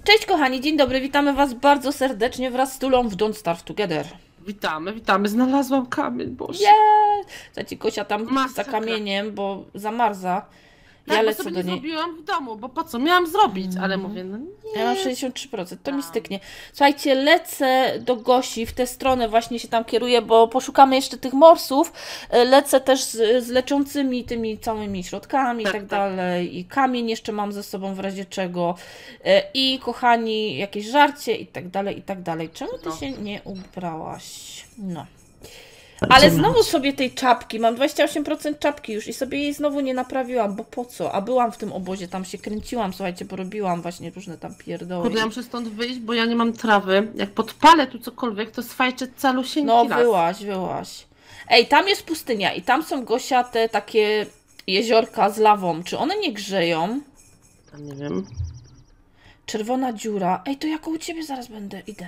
Cześć kochani, dzień dobry, witamy was bardzo serdecznie wraz z Tulą w Don't Starve Together. Witamy. Znalazłam kamień, Boże. Yeah! Słuchajcie, Kosia tam za Masakra. kamieniem, bo zamarza. Tak, Ja bo lecę sobie do nie niej. zrobiłam w domu, bo po co? Miałam zrobić, ale mówię, no nie. Ja mam 63%, to mi styknie. Słuchajcie, lecę do Gosi, w tę stronę właśnie się tam kieruję, bo poszukamy jeszcze tych morsów. Lecę też z leczącymi tymi całymi środkami i tak dalej. I kamień jeszcze mam ze sobą w razie czego. I kochani, jakieś żarcie i tak dalej, i tak dalej. Czemu ty się nie ubrałaś? No. Ale znowu sobie tej czapki, mam 28% czapki już i sobie jej znowu nie naprawiłam, bo po co? A byłam w tym obozie, tam się kręciłam, słuchajcie, porobiłam właśnie różne tam pierdoły. Kurde, ja muszę stąd wyjść, bo ja nie mam trawy. Jak podpalę tu cokolwiek, to sfajczę calusieńki No las. wyłaś. Ej, tam jest pustynia i tam są, Gosia, te takie jeziorka z lawą. Czy one nie grzeją? Tam nie wiem. Czerwona dziura. Ej, to ja koło ciebie zaraz będę. Idę.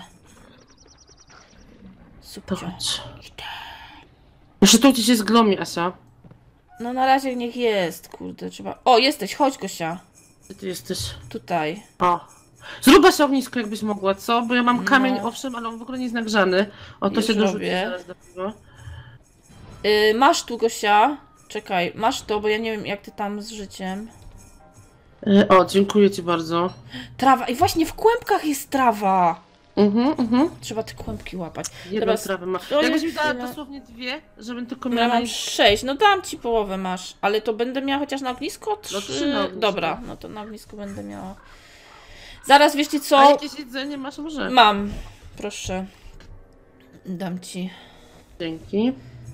To Super. chodź. Jeszcze tu gdzieś jest glomi, Asia. No na razie niech jest, kurde, trzeba... O, jesteś, chodź, Gosia. Gdzie ty jesteś? Tutaj. O. Zrób Asia ognisko, jakbyś mogła, co? Bo ja mam kamień, owszem, ale on w ogóle nie jest nagrzany. O, to Już się dorzuci robię. zaraz do tego. Masz tu, Gosia. Czekaj, masz to, bo ja nie wiem, jak ty tam z życiem. O, dziękuję ci bardzo. Trawa. I właśnie w kłębkach jest trawa. Mhm. Trzeba te kłębki łapać. Jedną Teraz trawę ma. to Jakbyś nie mi dała chwilę. dosłownie dwie, żebym tylko Ja miała... mam 6. No dam ci połowę, masz. Ale to będę miała chociaż na ognisko? No, 3 na ognisko. Dobra, no to na ognisku będę miała. Zaraz, wiecie A co? jakieś jedzenie masz może? Mam. Proszę. Dam ci. Dzięki.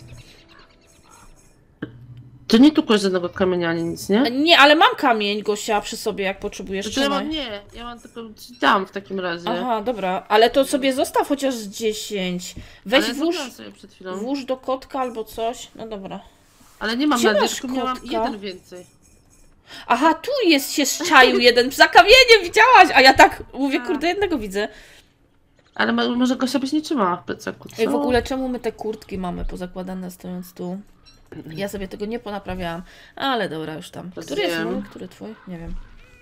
To nie tu żadnego kamienia ani nic, nie? Nie, ale mam kamień, Gosia, przy sobie, jak potrzebujesz. To ja Trzymaj. mam, nie, ja mam tylko ci dam w takim razie. Aha, dobra. Ale to sobie zostaw chociaż z 10. Weź Ale włóż, zrobiłam sobie przed chwilą. włóż do kotka albo coś. No dobra. Ale nie mam Gdzie na masz dziecku, miałam kotka? jeden więcej. Aha, tu jest się szczaił jeden. Za kamieniem widziałaś! A ja tak mówię, kurde, jednego widzę. Ale może Gosia byś nie trzymała w plecaku, co? Ej, w ogóle czemu my te kurtki mamy pozakładane stojąc tu? Ja sobie tego nie ponaprawiałam, ale dobra, już tam. Który jest mój? Który twój? Nie wiem.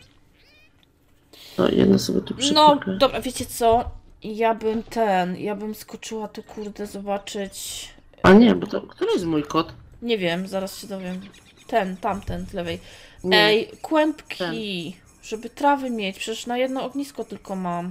No, jedno sobie tu No, przypomnę. dobra, wiecie co? Ja bym skoczyła tu, kurde, zobaczyć. A nie, bo to, który jest mój kot? Nie wiem, zaraz się dowiem. Tamten, z lewej. Nie. Ej, kłębki, żeby trawy mieć, przecież na jedno ognisko tylko mam.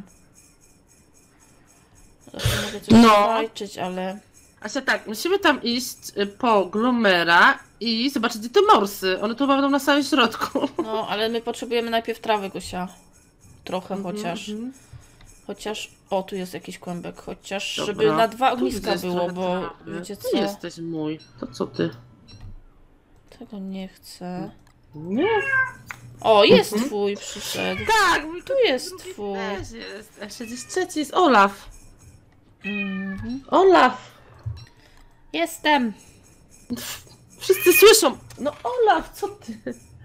Zresztą mogę coś walczyć, ale... Asia, tak, musimy tam iść po Glomera i zobaczyć, gdzie te morsy. One tu będą na samym środku. No, ale my potrzebujemy najpierw trawy, Gosia. Trochę chociaż. Chociaż... O, tu jest jakiś kłębek. Chociaż, Dobra. żeby na 2 Tu ogniska jest było, trochę bo trawy. wiecie Ty co? jesteś mój. To co ty? Tego nie chcę. Nie. O, jest twój, przyszedł. Tak, mój Tu jest twój. też jest. A 63 jest Olaf. Mhm. Olaf. Jestem. Wszyscy słyszą. No Olaf, co ty?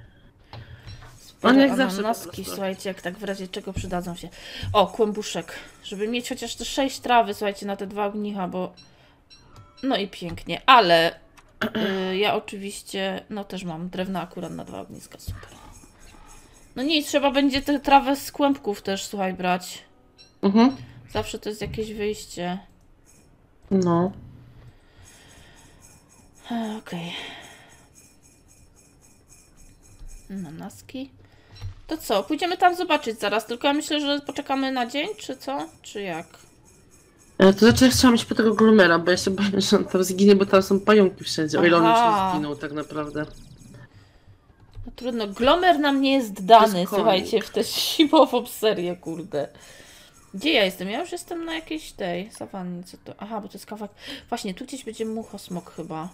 On jak zawsze po Ananaski, prostu. słuchajcie, jak tak w razie czego przydadzą się. O, kłębuszek. Żeby mieć chociaż te 6 trawy, słuchajcie, na te 2 ognicha, bo... No i pięknie, ale... ja oczywiście... No też mam drewno akurat na 2 ogniska, super. No nic, trzeba będzie tę trawę z kłębków też, słuchaj, brać. Zawsze to jest jakieś wyjście. No. Okej. Ananaski. To co? Pójdziemy tam zobaczyć zaraz, tylko ja myślę, że poczekamy na dzień, czy co? Czy jak? To znaczy, ja chciałam iść po tego Glomera, bo ja się boję, że on tam zginie, bo tam są pająki wszędzie. O ile on już Aha. nie zginął tak naprawdę. No trudno, Glomer nam nie jest dany, To jest słuchajcie, w tę zimową serię, kurde. Gdzie ja jestem? Ja już jestem na jakiejś tej sawannie, co to? Aha, bo to jest kawałek... Właśnie, tu gdzieś będzie muchosmok chyba.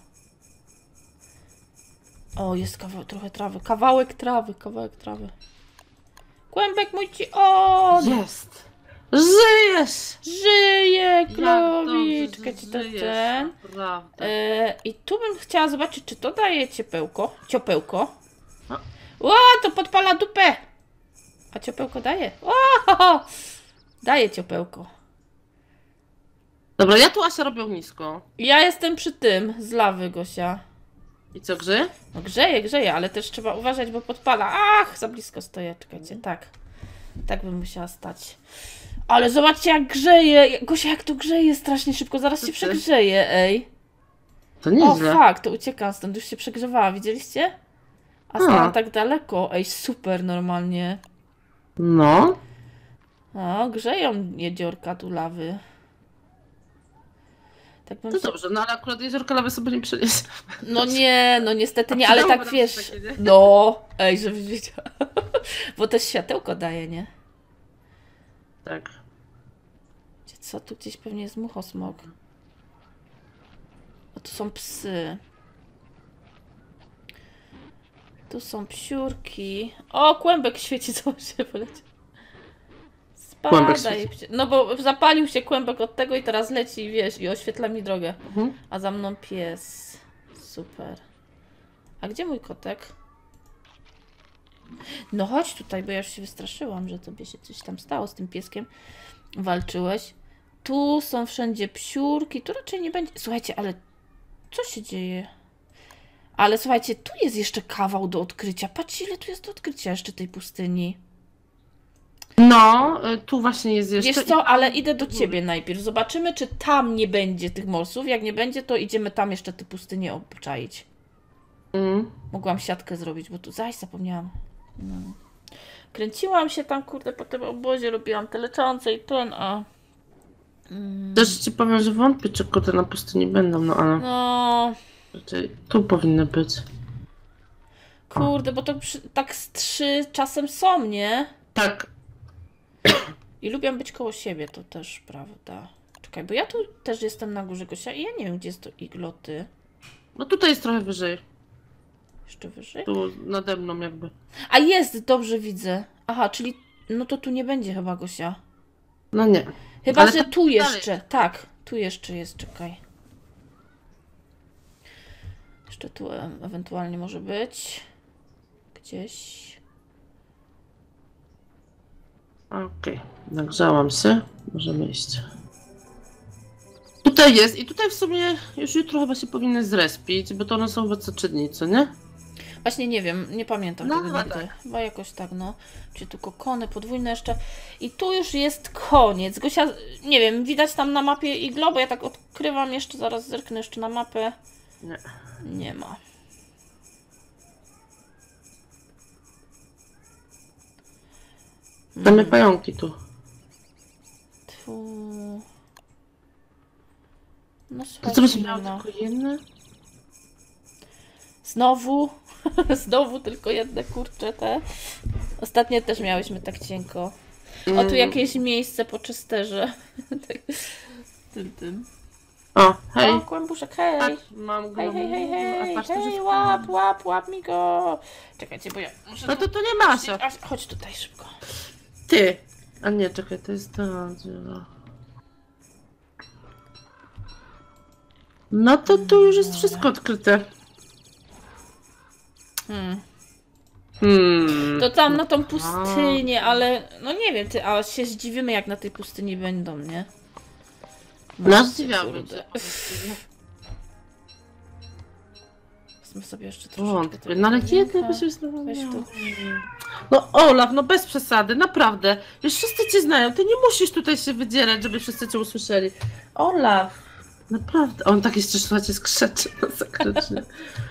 O, jest trochę trawy. Kawałek trawy. Kłębek mój ci... O! Jest! Żyjesz! Żyje, Jak Klowi! dobrze, Czekajcie, że to żyjesz, ten. naprawdę. I tu bym chciała zobaczyć, czy to daje ciepełko. Ciopełko. No. O, to podpala dupę! A ciopełko daje? O! Daje ciopełko. Dobra, ja tu Asia robię ognisko. Ja jestem przy tym, z lawy, Gosia. I co, grzeje? No grzeje, ale też trzeba uważać, bo podpala. Ach, za blisko stoję, czekajcie, tak. Tak bym musiała stać. Ale zobaczcie jak grzeje. Gosia, jak to grzeje strasznie szybko. Zaraz się przegrzeje, ej. To nieźle. O, fakt, to uciekam stąd. Już się przegrzewała, widzieliście? A stała tak daleko. Ej, super normalnie. No. O, grzeją jeziorka tu lawy. Tak bym To się... dobrze, no ale akurat jeziorka lawy sobie nie przeniesie. No nie, no niestety nie, A ale przydałoby tak nam się wiesz. takie, nie? No, ej, żebyś wiedziała. Bo też światełko daje, nie? Tak. Co tu gdzieś pewnie jest muchosmog. A tu są psy. Tu są psiurki. O, kłębek świeci, co się poleciał. Kłębek Spadaj. świeci. No bo zapalił się kłębek od tego i teraz leci, wiesz, i oświetla mi drogę. A za mną pies. Super. A gdzie mój kotek? No chodź tutaj, bo ja już się wystraszyłam, że tobie się coś tam stało z tym pieskiem. Walczyłeś. Tu są wszędzie psiurki, tu raczej nie będzie... Słuchajcie, ale co się dzieje? Ale słuchajcie, tu jest jeszcze kawał do odkrycia. Patrzcie, ile tu jest do odkrycia jeszcze tej pustyni. No, tu właśnie jest jeszcze... Wiesz co, ale idę do ciebie najpierw. Zobaczymy, czy tam nie będzie tych morsów. Jak nie będzie, to idziemy tam jeszcze te pustynie obczaić. Mogłam siatkę zrobić, bo tu zaś zapomniałam. No. Kręciłam się tam, kurde, po tym obozie, robiłam te leczące i ten, a... Też ci powiem, że wątpię, czy koty na pustyni będą, no ale... No... Raczej tu powinny być. Kurde, bo to tak z 3 czasem są, nie? Tak. I lubią być koło siebie, to też prawda. Czekaj, bo ja tu też jestem na górze Gosia i ja nie wiem, gdzie jest to igloty. No tutaj jest trochę wyżej. Jeszcze wyżej? Tu nade mną jakby. A jest, dobrze widzę. Aha, czyli no to tu nie będzie chyba Gosia. No nie. Chyba, Ale że tam tu dalej. jeszcze. Tak, tu jeszcze jest, czekaj. Jeszcze tu ewentualnie może być. Gdzieś. Okej, nagrzałam się. Możemy iść. Tutaj jest i tutaj w sumie już jutro chyba się powinny zrespić, bo to one są chyba co 3 dni, co nie? Właśnie nie wiem, nie pamiętam No, tego chyba nigdy. tak. Chyba jakoś tak, no. Czy tu kokony, podwójne jeszcze. I tu już jest koniec. Gosia, nie wiem, widać tam na mapie iglo, bo ja tak odkrywam jeszcze, zaraz zerknę jeszcze na mapę. Nie. Nie ma. Damy pająki tu. Tu... No To słuchajcie, co byś nie miał ma. tylko jedne? Znowu, znowu tylko jedne kurcze te. Ostatnio też miałyśmy tak cienko. O, tu jakieś miejsce po czysterze. tym. O, hej. O, kłębuszek, hej! Patrz, mam Hej, hej, hej, hej, patrz, to hej, jest łap mi go! Czekajcie, bo ja muszę... No to nie masz. Chodź tutaj szybko. Ty. A nie, czekaj, to jest ta dziura. No to tu już jest wszystko odkryte. To tam na tą pustynię, ale no nie wiem, ty, a się zdziwimy jak na tej pustyni będą, nie? No zdziwiamy kurde. cię. Wezmę sobie jeszcze troszeczkę Wątpię, tego no ale jajka. kiedy by się znowu Weź miało? tu. No Olaf, no bez przesady, naprawdę. Już wszyscy cię znają, ty nie musisz tutaj się wydzierać, żeby wszyscy cię usłyszeli. Olaf, naprawdę. On tak jeszcze, słuchajcie, skrzeczy masakrycznie.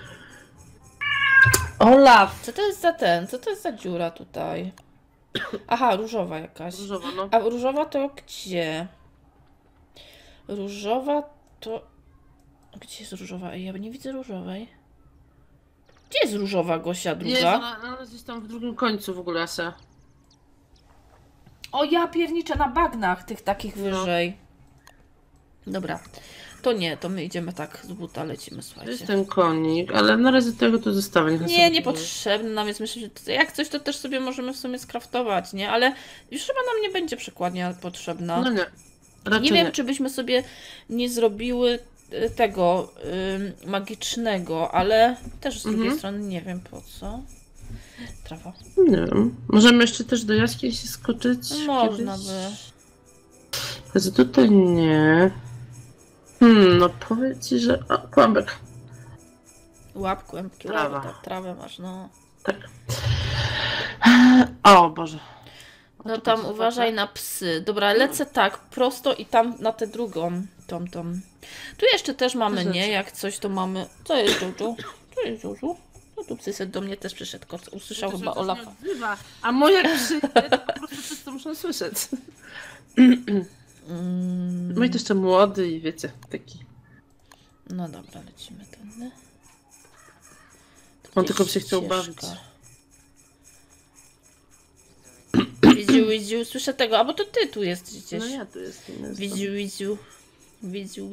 Olaf. Co to jest za co to jest za dziura tutaj? Aha, różowa jakaś. Różowa, no. A różowa to gdzie? Różowa to... Gdzie jest różowa? Ej, ja nie widzę różowej. Gdzie jest różowa, Gosia, druga? Jest, ona gdzieś tam w drugim końcu w ogóle, Asia. O, ja pierniczę na bagnach tych takich wyżej. Dobra. To nie, to my idziemy tak z buta, lecimy, To jest słuchajcie. ten konik, ale na razie tego tu zostawię. niech on Nie, sobie niepotrzebne nam jest, myślę, że jak coś to też sobie możemy w sumie skraftować, nie? Ale już chyba nam nie będzie przekładnia potrzebna. No nie. Raczej Nie wiem, czy byśmy sobie nie zrobiły tego magicznego, ale też z drugiej strony nie wiem po co. Trawa. Nie wiem. Możemy jeszcze też do jaskini się skoczyć. Można kiedyś? by. Więc tutaj nie. No powiedz ci, że... O, kłębek. Łap kłębki, Trawa. tak, trawę masz, no. Tak. O Boże. No tam uważaj na psy. Dobra, lecę tak, prosto i tam na tę drugą. Tą. Tu jeszcze też mamy, nie? Jak coś to mamy. Co jest Jojo? Co jest Jojo? No tu psysek do mnie też przyszedł. Usłyszał chyba Olafa. A moje jak przyjdzie, to po prostu wszyscy muszą słyszeć. No i to jeszcze młody i wiecie, taki. No dobra, lecimy tędy. On tylko się chciał bawić. Widziu, słyszę tego, a bo to ty tu jesteś gdzieś. No ja tu jestem. Widziu.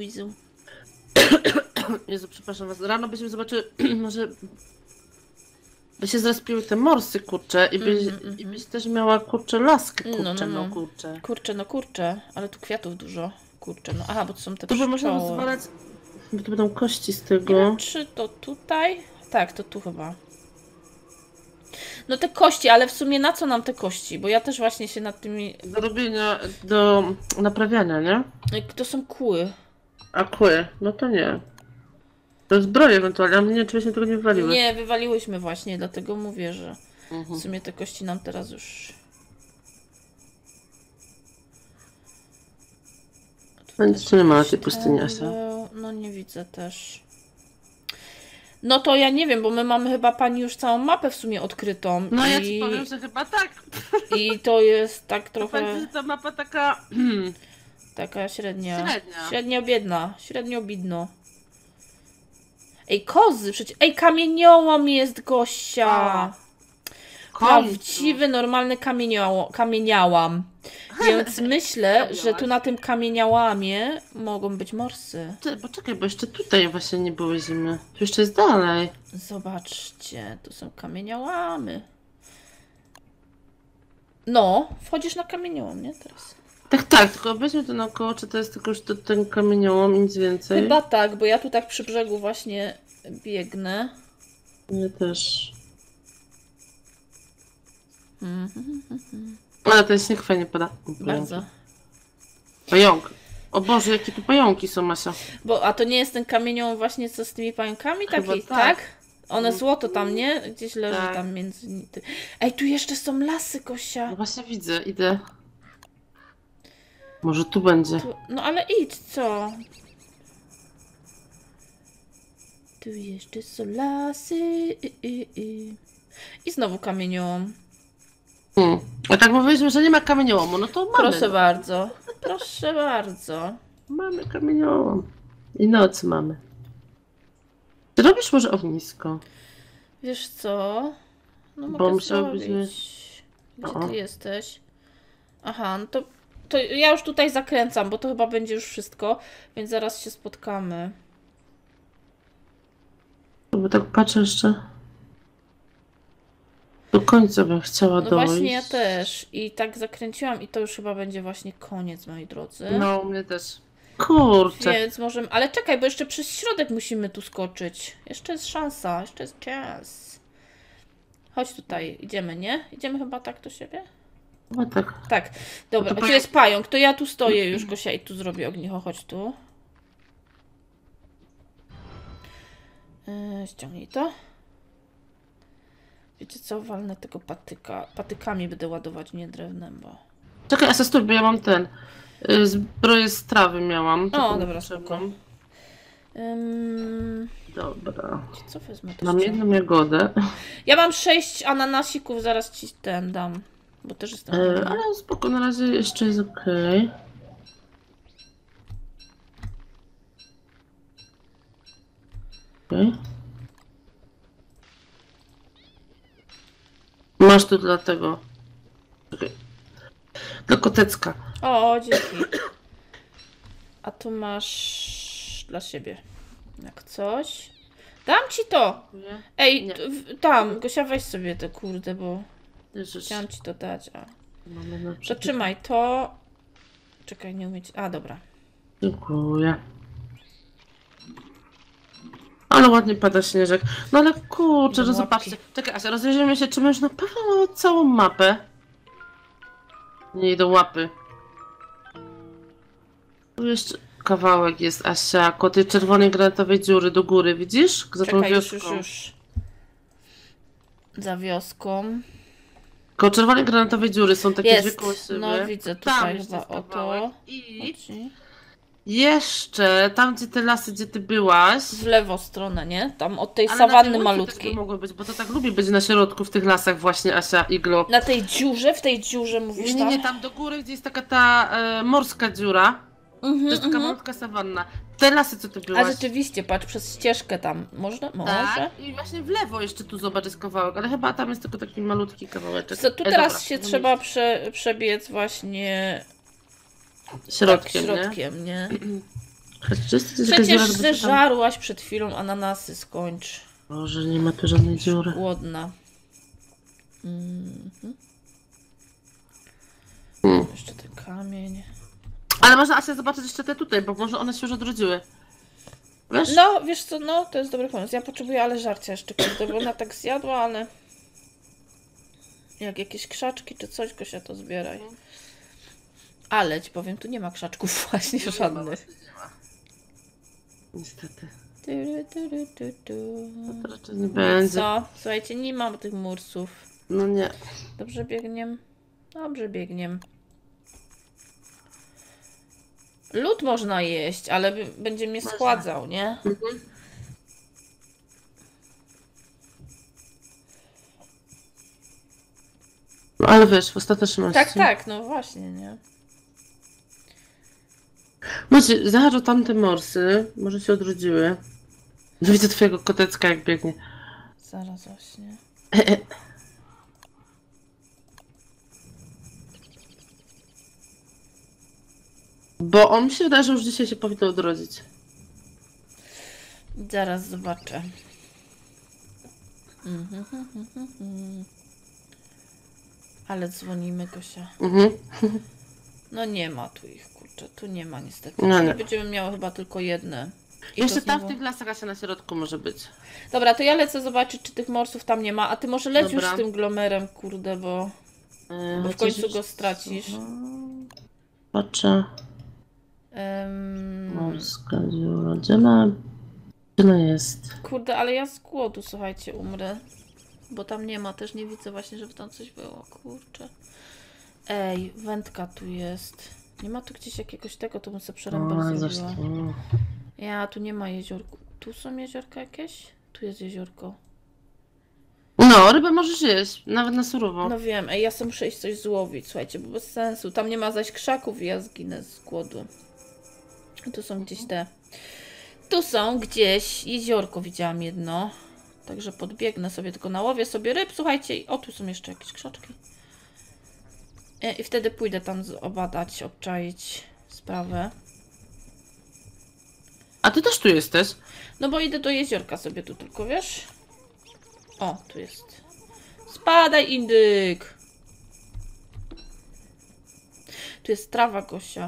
Jezu, przepraszam was. Rano byśmy zobaczyły, może by się zrespiły te morsy, kurcze, i byś też miała, kurcze, laskę, kurcze, no kurcze. Kurcze, ale tu kwiatów dużo. Kurcze, no aha, bo to są te to by można pszczoły. rozwalać, bo to będą kości z Nie tego. wiem, czy to tutaj? Tak, to tu chyba. No te kości, ale w sumie na co nam te kości? Bo ja też właśnie się nad tymi... Do robienia, do naprawiania, nie? To są kły. A kły? No to nie. To zbroje ewentualnie, a mnie oczywiście tego nie wywaliły. Nie, wywaliłyśmy właśnie, dlatego mówię, że w sumie te kości nam teraz już... No nic tu nie ma na tej pustyni, Asia. No nie widzę też. No to ja nie wiem, bo my mamy chyba pani już całą mapę w sumie odkrytą. No ja ci powiem, że chyba tak. I to jest tak trochę... Powiem, że ta mapa taka... Taka średnia. Średnio biedno. Ej, kozy przecież. Ej, kamieniołom jest, Gosia. Prawdziwy, normalny kamieniałam. Więc myślę, że tu na tym kamieniałamie mogą być morsy. Poczekaj, bo jeszcze tutaj właśnie nie było zimy. Tu jeszcze jest dalej. Zobaczcie, tu są kamieniałamy. No, wchodzisz na kamieniołom, nie? Teraz. Tak, tylko weźmy to naokoło, czy to jest tylko już ten kamieniołom i nic więcej? Chyba tak, bo ja tu tak przy brzegu właśnie biegnę. Ja też. Ale ten śnieg fajnie pada. Bardzo. Pająk. O Boże, jakie tu pająki są, Asia. A to nie jest ten kamieniołom właśnie co z tymi pająkami? Taki, tak? One złoto tam, nie? Gdzieś leży tam między... Ej, tu jeszcze są lasy, Gosia. No właśnie widzę, idę. Może tu będzie. No ale idź, co? Tu jeszcze są lasy. I znowu kamieniołom. A tak mówiliśmy, że nie ma kamieniołomu, no to mamy. Proszę bardzo. Proszę bardzo. Mamy kamieniołom. I noc mamy. Czy robisz może ognisko? Wiesz co? No Bo mogę musiałybyśmy... Gdzie ty jesteś? Aha, no to ja już tutaj zakręcam, bo to chyba będzie już wszystko, więc zaraz się spotkamy. Bo tak patrzę jeszcze. Do końca bym chciała No dojść. właśnie ja też. I tak zakręciłam i to już chyba będzie właśnie koniec, moi drodzy. No, u mnie też. Kurczę. Więc możemy... Ale czekaj, bo jeszcze przez środek musimy tu skoczyć. Jeszcze jest szansa, jeszcze jest czas. Chodź tutaj, idziemy, nie? Idziemy chyba tak do siebie? No tak. Tak, dobra, No to tu jest pająk, to ja tu stoję już, Gosia, i tu zrobię ognicho, chodź tu. Ściągnij to. Wiecie co, walnę tego patykami będę ładować, nie drewnem, bo... Czekaj, asystur, bo ja mam ten... Zbroję z trawy miałam. O, dobra, spoko. Dobra. Co wezmę? To Mam jedną jagodę. Ja mam 6 ananasików, zaraz ci ten dam. Bo też jestem. Ale spoko, na razie jeszcze jest okej. Okay. Masz tu dla tego. Okay. Dla kotecka. O, dzięki. A tu masz dla siebie. Jak coś. Dam ci to! Nie. Ej, Nie. tam, Gosia, weź sobie te kurde, bo Jezus. chciałam ci to dać. Mamy na To trzymaj to. Czekaj, nie umieć. A, dobra. Dziękuję. Ale ładnie pada śnieżek. No ale kurczę, że zobaczcie. Czekaj, Asia, rozejrzyjmy się, czy my już na pewno mamy całą mapę. Nie idą łapy. Tu jeszcze kawałek jest, Asia, koło tej czerwonej granatowej dziury do góry, widzisz? Za tą Czekaj, wioską. już. Za wioską. Koło czerwonej granatowej dziury są takie dwie Jest, koło siebie. no widzę Tam tutaj jeszcze chyba jest o kawałek. to. I Chodzi. jeszcze tam, gdzie te lasy, gdzie ty byłaś. W lewą stronę, nie? Tam od tej Ale na tej sawanny łące malutkiej. też by mogły być, bo to tak lubi być na środku w tych lasach właśnie, Asia, Iglo. Na tej dziurze, w tej dziurze mówisz, Nie, tam do góry, gdzie jest taka ta morska dziura. To jest taka malutka sawanna. Te lasy, co ty A byłaś. rzeczywiście, patrz, przez ścieżkę tam. Można? Może? Tak, i właśnie w lewo jeszcze tu zobacz jest kawałek, ale chyba tam jest tylko taki malutki kawałeczek. Co, tu teraz dobra, się to trzeba przebiec właśnie środkiem, tak, nie? środkiem, nie? Przecież Przecież żarłaś przed chwilą ananasy, skończ. Boże, nie ma tu żadnej dziury. Głodna. Jeszcze ten kamień. Ale można Asia zobaczyć jeszcze te tutaj, bo może one się już odrodziły. Wiesz? No, wiesz co, no, to jest dobry pomysł. Ja potrzebuję ale żarcia jeszcze, kurde, bo ona tak zjadła, ale... Jak jakieś krzaczki czy coś, Gosia, to zbieraj. Ale ci powiem, tu nie ma krzaczków właśnie żadnych. Nie ma. Niestety. Tu. To raczej nie będzie. Co? Słuchajcie, nie mam tych mursów. No nie. Dobrze biegniem? Dobrze biegniem. Lód można jeść, ale będzie mnie schładzał, nie? No ale wiesz, w ostateczności. Tak, no właśnie, nie? Macie, zahacz o tamte morsy, może się odrodziły. No widzę twojego kotecka jak biegnie. Zaraz właśnie. Bo on mi się wydaje, że już dzisiaj się powinno odrodzić. Zaraz zobaczę. Ale dzwonimy, Gosia. No nie ma tu ich, kurczę. Tu nie ma niestety. No nie. Będziemy miały chyba tylko jedne. I Jeszcze to tam w znowu... tych lasach Asia na środku może być. Dobra, to ja lecę zobaczyć, czy tych morsów tam nie ma. A ty może leć już Dobra. z tym glomerem, kurde, bo w końcu go stracisz. Patrzę. Morska dziura. Gdzie ona jest? Kurde, ale ja z głodu, słuchajcie, umrę. Bo tam nie ma, też nie widzę właśnie, żeby tam coś było, kurczę. Ej, wędka tu jest. Nie ma tu gdzieś jakiegoś tego, to bym sobie przerębę zrobiła. Ja, tu nie ma jeziorku. Tu są jeziorka jakieś? Tu jest jeziorko. No, rybę możesz jeść, nawet na surowo. No wiem, ej, ja sobie muszę iść coś złowić, słuchajcie, bo bez sensu. Tam nie ma zaś krzaków i ja zginę z głodu. Tu są gdzieś te... Tu są gdzieś jeziorko, widziałam jedno. Także podbiegnę sobie, tylko nałowię sobie ryb, słuchajcie. O, tu są jeszcze jakieś krzaczki. I wtedy pójdę tam obadać, obczaić sprawę. A ty też tu jesteś? No bo idę do jeziorka sobie tu tylko, wiesz? O, tu jest. Spadaj, indyk! Tu jest trawa, Gosia.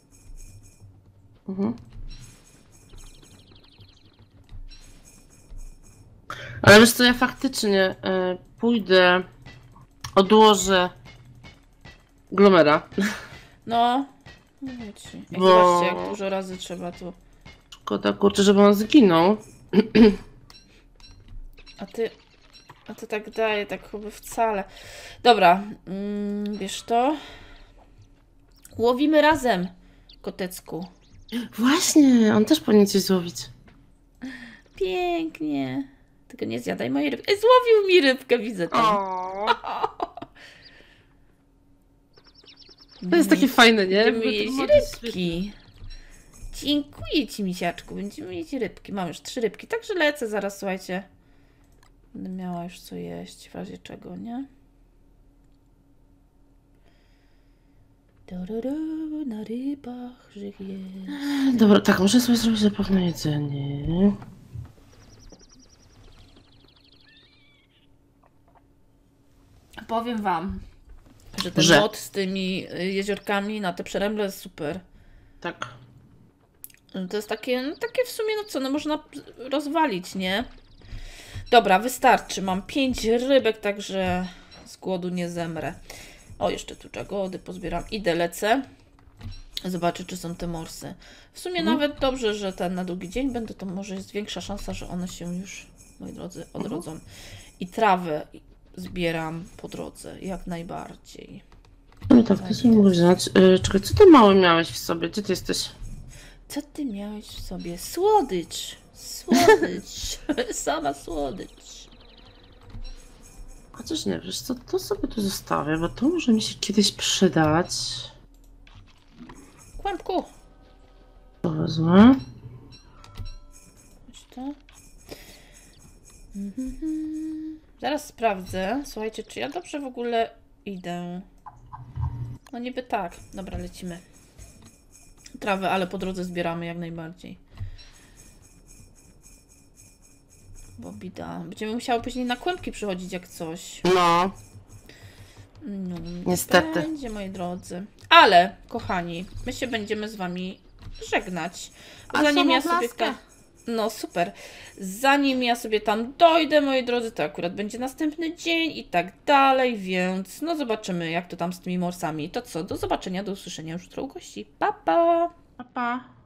Ale wiesz co, ja faktycznie pójdę, odłożę glomera. No. Mówię ci. Ej, Bo- zobaczcie, jak dużo razy trzeba tu. Szkoda, kurczę, żeby on zginął. A ty tak daje, tak chyba wcale. Dobra, wiesz to? Łowimy razem, kotecku. Właśnie, on też powinien coś złowić. Pięknie. Tylko nie zjadaj mojej rybki. Złowił mi rybkę, widzę tam. To jest takie fajne, nie? Będziemy jeść rybki. Dziękuję ci, misiaczku. Będziemy jeść rybki. Mam już 3 rybki, także lecę zaraz, słuchajcie. Będę miała już co jeść, w razie czego, nie? Na rybach żyje. Dobra, tak, muszę sobie zrobić zapewne jedzenie. Powiem wam, że ten mod z tymi jeziorkami na te przeręble jest super. Tak. To jest takie, no, takie w sumie, no co, no można rozwalić, nie? Dobra, wystarczy. Mam 5 rybek, także z głodu nie zemrę. O, jeszcze tu jagody pozbieram. Idę, lecę. Zobaczę, czy są te morsy. W sumie nawet dobrze, że ten na długi dzień będę, to może jest większa szansa, że one się już, moi drodzy, odrodzą. I trawę. zbieram po drodze, jak najbardziej. No tak, to sobie mogę wziąć. Czekaj, co ty mały miałeś w sobie? Gdzie ty jesteś? Co ty miałeś w sobie? Słodycz! Słodycz! Sama słodycz. Chociaż nie, wiesz co, to sobie tu zostawię, bo to może mi się kiedyś przydać. Kłębku! To wezmę. Weź to. Zaraz sprawdzę. Słuchajcie, czy ja dobrze w ogóle idę? No niby tak. Dobra, lecimy. Trawę, ale po drodze zbieramy jak najbardziej. Bo bida. Będziemy musiały później na kłębki przychodzić jak coś. No, No, niestety. będzie, moi drodzy. Ale, kochani, my się będziemy z wami żegnać. Zanim ja sobie tam... No super. Zanim ja sobie tam dojdę, moi drodzy, to akurat będzie następny dzień i tak dalej, więc no zobaczymy, jak to tam z tymi morsami. To co, do zobaczenia, do usłyszenia już jutro u gości. Pa, pa! Pa, pa.